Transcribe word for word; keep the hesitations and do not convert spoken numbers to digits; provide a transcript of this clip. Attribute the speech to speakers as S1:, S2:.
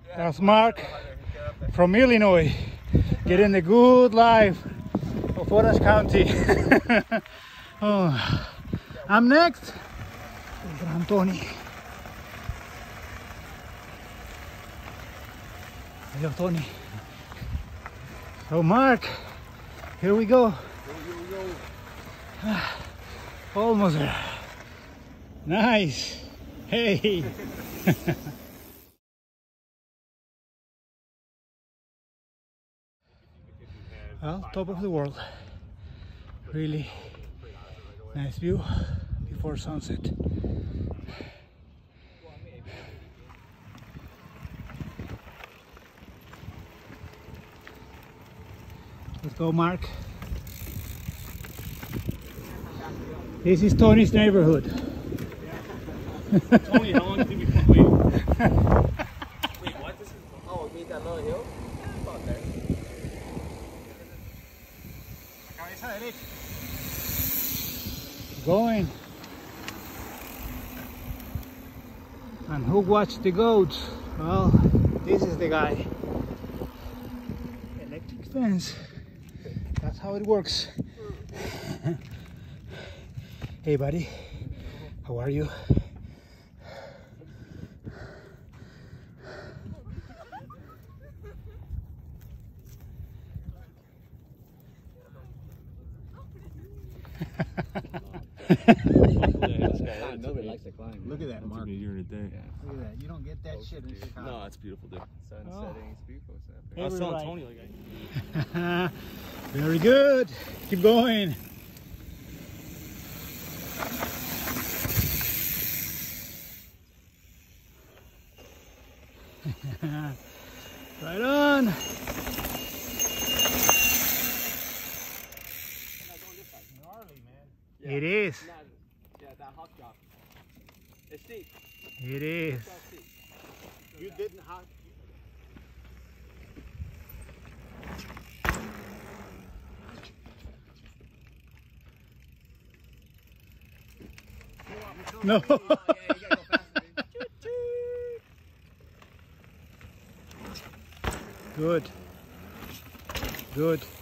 S1: That's Mark from Illinois, getting a good life of Orange County. Oh, I'm next. Tony. Hello, Tony. So, Mark, here we go. Almost there. Nice. Hey. Well, top of the world. Really nice view before sunset. Let's go, Mark. This is Tony's neighborhood.
S2: Tony, how long did we wait? Wait, what? This is, oh, it means that little hill? About there.
S1: Going. And who watched the goats? Well, this is the guy. Electric fence. That's how it works. Hey buddy, how are you?
S2: Nobody likes to climb.
S3: Look at that, Mark.
S2: A year and a day.
S3: Yeah. Look at that. You don't get that oh, shit in Chicago.
S2: No, it's beautiful, dude. Sun
S1: oh.
S2: setting, it's beautiful.
S1: Hey,
S2: I was telling
S1: right.
S2: Tony like I.
S1: Very good. Keep going. Right on.
S2: Yeah.
S1: It is.
S2: Yeah, that hot drop. It's steep.
S1: It is.
S2: Steep.
S3: You didn't hot.
S1: No. Good. Good.